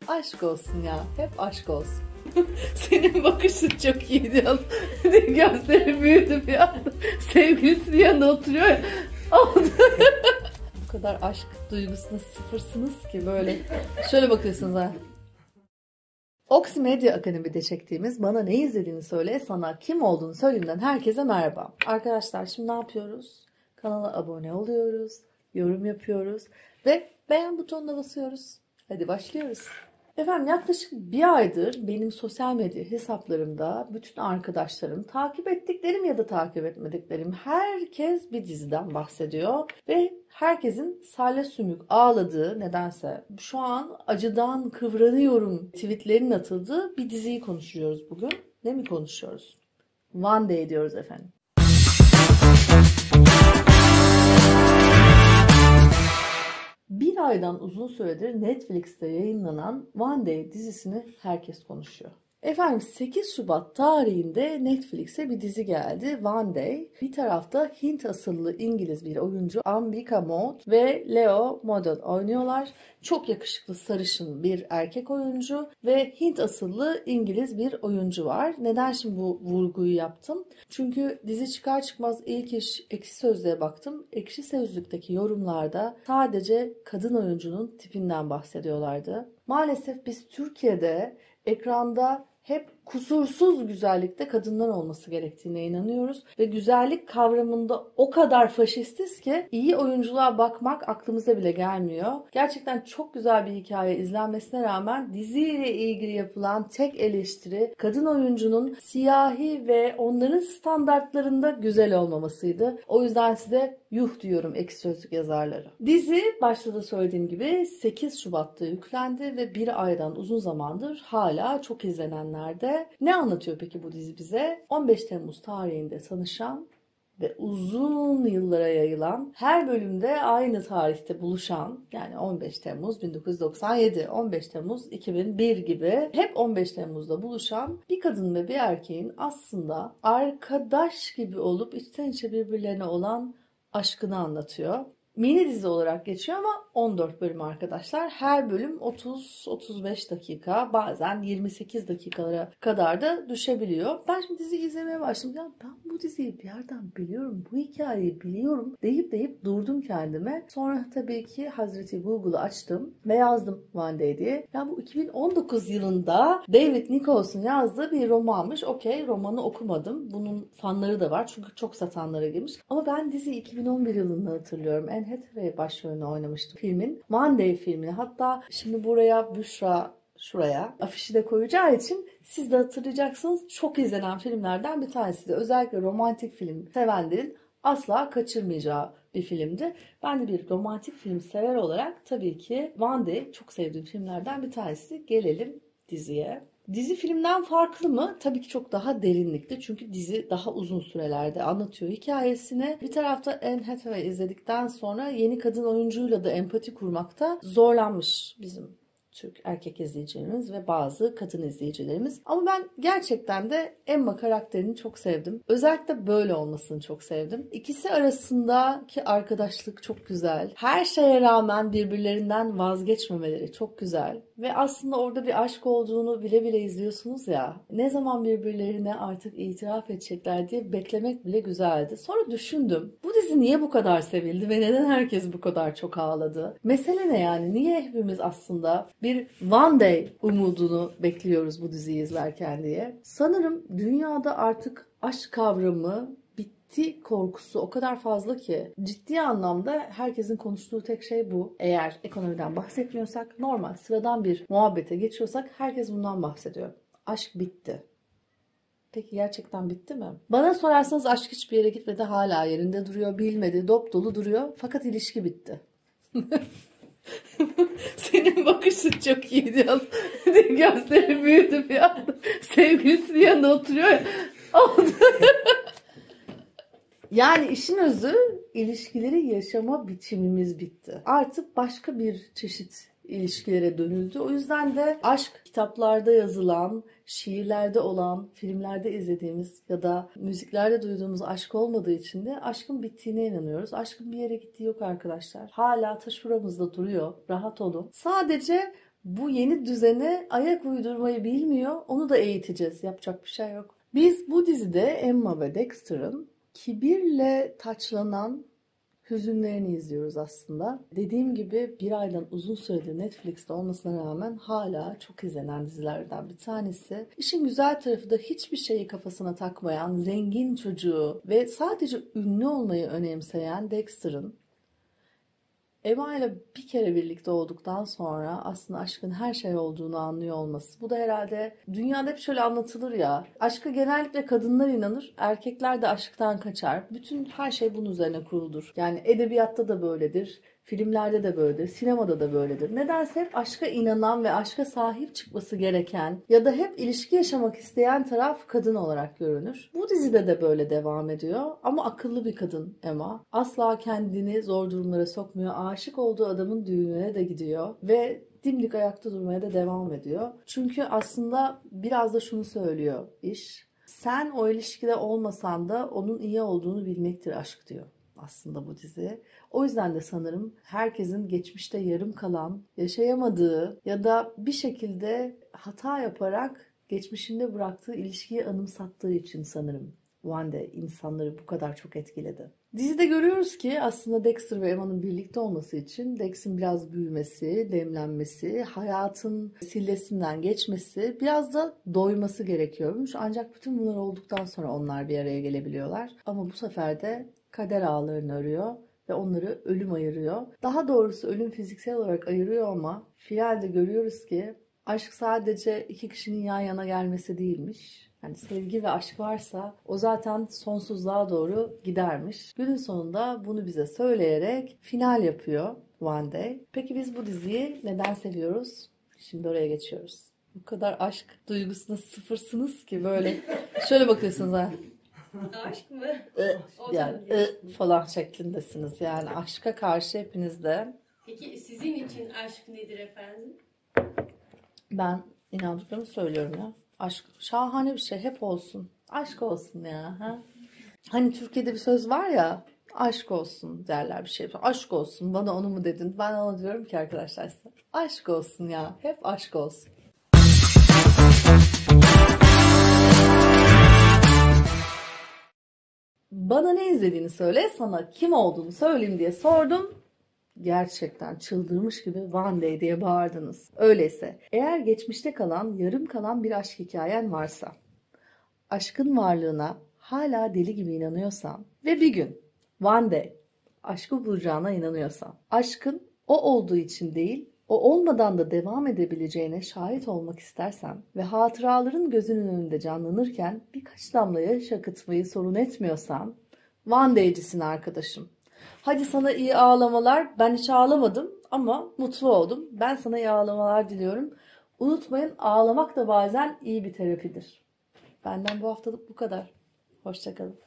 Aşk olsun ya. Hep aşk olsun. Senin bakışın çok iyi diyor. Gözleri büyüdü bir anda. Sevgilisinin yanında oturuyor ya. Oldu. Bu kadar aşk duygusuna sıfırsınız ki böyle. Şöyle bakıyorsunuz ha. Oximedya Akademi'de çektiğimiz Bana Ne İzlediğini Söyle, Sana Kim Olduğunu Söyleyeyim'den herkese merhaba. Arkadaşlar şimdi ne yapıyoruz? Kanala abone oluyoruz, yorum yapıyoruz ve beğen butonuna basıyoruz. Hadi başlıyoruz. Efendim yaklaşık bir aydır benim sosyal medya hesaplarımda bütün arkadaşlarım, takip ettiklerim ya da takip etmediklerim herkes bir diziden bahsediyor. Ve herkesin salya sümük ağladığı nedense şu an acıdan kıvranıyorum tweetlerin atıldığı bir diziyi konuşuyoruz bugün. Ne mi konuşuyoruz? One Day diyoruz efendim. Bir aydan uzun süredir Netflix'te yayınlanan One Day dizisini herkes konuşuyor. Efendim 8 Şubat tarihinde Netflix'e bir dizi geldi. One Day. Bir tarafta Hint asıllı İngiliz bir oyuncu Ambika Maud ve Leo Model oynuyorlar. Çok yakışıklı sarışın bir erkek oyuncu ve Hint asıllı İngiliz bir oyuncu var. Neden şimdi bu vurguyu yaptım? Çünkü dizi çıkar çıkmaz ilk iş Ekşi Sözlüğe baktım. Ekşi Sözlük'teki yorumlarda sadece kadın oyuncunun tipinden bahsediyorlardı. Maalesef biz Türkiye'de ekranda hep kusursuz güzellikte kadınlar olması gerektiğine inanıyoruz. Ve güzellik kavramında o kadar faşistiz ki iyi oyunculuğa bakmak aklımıza bile gelmiyor. Gerçekten çok güzel bir hikaye izlenmesine rağmen diziyle ilgili yapılan tek eleştiri kadın oyuncunun siyahi ve onların standartlarında güzel olmamasıydı. O yüzden size yuh diyorum Ekşi Sözlük yazarları. Dizi başta da söylediğim gibi 8 Şubat'ta yüklendi ve bir aydan uzun zamandır hala çok izlenenlerde. Ne anlatıyor peki bu dizi bize? 15 Temmuz tarihinde tanışan ve uzun yıllara yayılan, her bölümde aynı tarihte buluşan, yani 15 Temmuz 1997, 15 Temmuz 2001 gibi hep 15 Temmuz'da buluşan bir kadın ve bir erkeğin aslında arkadaş gibi olup içten içe birbirlerine olan aşkını anlatıyor. Mini dizi olarak geçiyor ama 14 bölüm arkadaşlar. Her bölüm 30-35 dakika, bazen 28 dakikalara kadar da düşebiliyor. Ben şimdi diziyi izlemeye başladım. Ya ben bu diziyi bir yerden biliyorum, bu hikayeyi biliyorum deyip durdum kendime. Sonra tabii ki Hazreti Google'u açtım ve yazdım One Day diye. Ya bu 2019 yılında David Nichols'un yazdığı bir romanmış. Okey, romanı okumadım. Bunun fanları da var çünkü çok satanlara girmiş. Ama ben diziyi 2011 yılında hatırlıyorum. Anne Hathaway başrolünü oynamıştı filmin. One Day filmini. Hatta şimdi buraya Büşra şuraya afişi de koyacağı için siz de hatırlayacaksınız. Çok izlenen filmlerden bir tanesi de. Özellikle romantik film sevenlerin asla kaçırmayacağı bir filmdi. Ben de bir romantik film sever olarak tabii ki One Day çok sevdiğim filmlerden bir tanesi. Gelelim diziye. Dizi filmden farklı mı? Tabii ki çok daha derinlikli. Çünkü dizi daha uzun sürelerde anlatıyor hikayesini. Bir tarafta Anne Hathaway izledikten sonra yeni kadın oyuncuyla da empati kurmakta zorlanmış bizim Türk erkek izleyicilerimiz ve bazı kadın izleyicilerimiz. Ama ben gerçekten de Emma karakterini çok sevdim. Özellikle böyle olmasını çok sevdim. İkisi arasındaki arkadaşlık çok güzel. Her şeye rağmen birbirlerinden vazgeçmemeleri çok güzel. Ve aslında orada bir aşk olduğunu bile bile izliyorsunuz ya. Ne zaman birbirlerine artık itiraf edecekler diye beklemek bile güzeldi. Sonra düşündüm. Bu dizi niye bu kadar sevildi ve neden herkes bu kadar çok ağladı? Mesele ne yani? Niye hepimiz aslında bir One Day umudunu bekliyoruz bu diziyi izlerken diye? Sanırım dünyada artık aşk kavramı bitti korkusu o kadar fazla ki ciddi anlamda herkesin konuştuğu tek şey bu. Eğer ekonomiden bahsetmiyorsak, normal sıradan bir muhabbete geçiyorsak herkes bundan bahsediyor. Aşk bitti. Peki gerçekten bitti mi? Bana sorarsanız aşk hiçbir yere gitmedi, hala yerinde duruyor, bilmedi, dop dolu duruyor. Fakat ilişki bitti. Senin bakışın çok iyi diyor. Gözleri büyüdü bir anda. Sevgilisinin yanında oturuyor ya. Oldu. Yani işin özü, ilişkileri yaşama biçimimiz bitti. Artık başka bir çeşit ilişkilere dönüldü. O yüzden de aşk kitaplarda yazılan, şiirlerde olan, filmlerde izlediğimiz ya da müziklerde duyduğumuz aşk olmadığı için de aşkın bittiğine inanıyoruz. Aşkın bir yere gittiği yok arkadaşlar. Hala taşuramızda duruyor. Rahat olun. Sadece Bu yeni düzene ayak uydurmayı bilmiyor. Onu da eğiteceğiz. Yapacak bir şey yok. Biz bu dizide Emma ve Dexter'ın kibirle taçlanan hüzünlerini izliyoruz aslında. Dediğim gibi bir aydan uzun süredir Netflix'te olmasına rağmen hala çok izlenen dizilerden bir tanesi. İşin güzel tarafı da hiçbir şeyi kafasına takmayan zengin çocuğu ve sadece ünlü olmayı önemseyen Dexter'ın Emma ile bir kere birlikte olduktan sonra aslında aşkın her şey olduğunu anlıyor olması. Bu da herhalde dünyada hep şöyle anlatılır ya. Aşka genellikle kadınlar inanır, erkekler de aşktan kaçar. Bütün her şey bunun üzerine kuruludur. Yani edebiyatta da böyledir, filmlerde de böyledir, sinemada da böyledir. Nedense hep aşka inanan ve aşka sahip çıkması gereken ya da hep ilişki yaşamak isteyen taraf kadın olarak görünür. Bu dizide de böyle devam ediyor ama akıllı bir kadın Emma. Asla kendini zor durumlara sokmuyor. Aşık olduğu adamın düğününe de gidiyor ve dimdik ayakta durmaya da devam ediyor. Çünkü aslında biraz da şunu söylüyor iş. Sen o ilişkide olmasan da onun iyi olduğunu bilmektir aşk diyor aslında bu dizi. O yüzden de sanırım herkesin geçmişte yarım kalan, yaşayamadığı ya da bir şekilde hata yaparak geçmişinde bıraktığı ilişkiyi anımsattığı için sanırım One Day insanları bu kadar çok etkiledi. Dizide görüyoruz ki aslında Dexter ve Emma'nın birlikte olması için Dex'in biraz büyümesi, demlenmesi, hayatın sillesinden geçmesi, biraz da doyması gerekiyormuş. Ancak bütün bunlar olduktan sonra onlar bir araya gelebiliyorlar. Ama bu sefer de kader ağlarını örüyor ve onları ölüm ayırıyor. Daha doğrusu ölüm fiziksel olarak ayırıyor ama finalde görüyoruz ki aşk sadece iki kişinin yan yana gelmesi değilmiş. Yani sevgi ve aşk varsa o zaten sonsuzluğa doğru gidermiş. Günün sonunda bunu bize söyleyerek final yapıyor One Day. Peki biz bu diziyi neden seviyoruz? Şimdi oraya geçiyoruz. Bu kadar aşk duygusuna sıfırsınız ki böyle şöyle bakıyorsunuz ha. Aşk mı? Yani falan şeklindesiniz. Yani aşka karşı hepiniz de. Peki sizin için aşk nedir efendim? Ben inandıklarımı söylüyorum ya. Aşk şahane bir şey. Hep olsun. Aşk olsun ya. Ha? Hani Türkiye'de bir söz var ya. Aşk olsun derler bir şey. Aşk olsun. Bana onu mu dedin? Ben ona diyorum ki arkadaşlar size. Aşk olsun ya. Hep aşk olsun. Bana ne izlediğini söyle, sana kim olduğunu söyleyeyim diye sordum. Gerçekten çıldırmış gibi One Day diye bağırdınız. Öyleyse eğer geçmişte kalan, yarım kalan bir aşk hikayen varsa, aşkın varlığına hala deli gibi inanıyorsan ve bir gün One Day aşkı bulacağına inanıyorsan, aşkın o olduğu için değil, o olmadan da devam edebileceğine şahit olmak istersen ve hatıraların gözünün önünde canlanırken birkaç damla yaş akıtmayı sorun etmiyorsan, One Day'cisin arkadaşım. Hadi sana iyi ağlamalar. Ben hiç ağlamadım ama mutlu oldum. Ben sana iyi ağlamalar diliyorum. Unutmayın, ağlamak da bazen iyi bir terapidir. Benden bu haftalık bu kadar. Hoşça kalın.